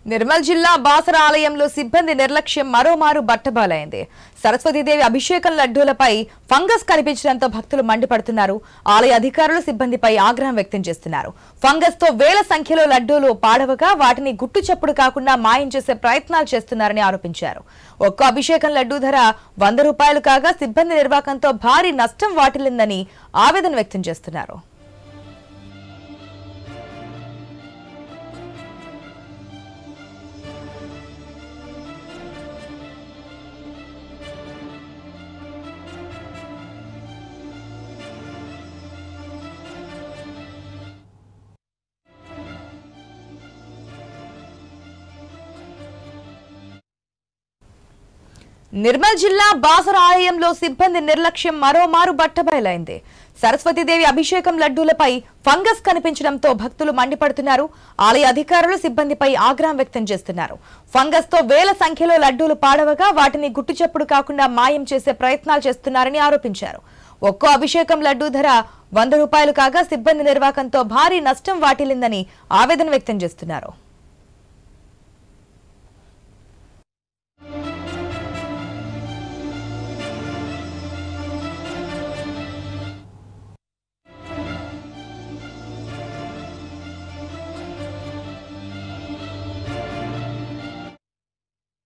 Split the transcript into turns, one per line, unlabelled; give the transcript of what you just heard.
నిర్మల్ జిల్లా బాసర ఆలయంలో సిబ్బంది నిర్లక్ష్యం మరోమారు బట్టబయలైంది. సరస్వతీదేవి అభిషేకం లడ్డూలపై ఫంగస్ కనిపించడంతో భక్తులు మండిపడుతున్నారు. ఆలయ అధికారులు సిబ్బందిపై ఆగ్రహం వ్యక్తం చేస్తున్నారు. ఫంగస్ తో వేల సంఖ్యలో లడ్డూలు పాడవగా వాటిని గుట్టు చప్పుడు కాకుండా మాయం చేసే ప్రయత్నాలు చేస్తున్నారని ఆరోపించారు. ఒక్కో అభిషేకం లడ్డూ ధర 100 రూపాయలు కాగా సిబ్బంది నిర్వాకంతో భారీ నష్టం వాటిల్లిందని ఆవేదన వ్యక్తం చేస్తున్నారు. నిర్మల్ జిల్లా బాసర ఆలయంలో సిబ్బంది నిర్లక్ష్యం మరోమారు బట్టబయలైంది. సరస్వతీదేవి అభిషేకం లడ్డూలపై ఫంగస్ కనిపించడంతో భక్తులు మండిపడుతున్నారు. ఆలయ అధికారులు సిబ్బందిపై ఆగ్రహం వ్యక్తం చేస్తున్నారు. ఫంగస్ తో వేల సంఖ్యలో లడ్డూలు పాడవగా వాటిని గుట్టుచప్పుడు కాకుండా మాయం చేసే ప్రయత్నాలు చేస్తున్నారని ఆరోపించారు. ఒక్కో అభిషేకం లడ్డూ ధర 100 రూపాయలు కాగా సిబ్బంది నిర్వాకంతో భారీ నష్టం వాటిల్లిందని ఆవేదన వ్యక్తం చేస్తున్నారు.